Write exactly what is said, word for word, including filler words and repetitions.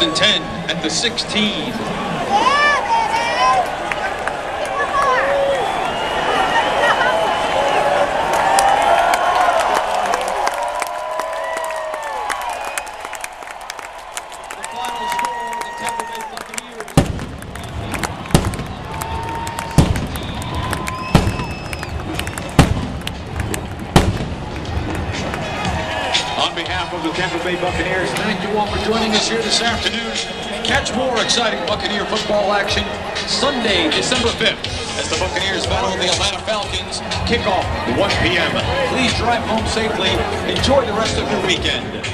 First and ten at the sixteen. On behalf of the Tampa Bay Buccaneers, thank you all for joining us here this afternoon. Catch more exciting Buccaneer football action Sunday, December fifth, as the Buccaneers battle the Atlanta Falcons. Kickoff one p m Please drive home safely. Enjoy the rest of your weekend.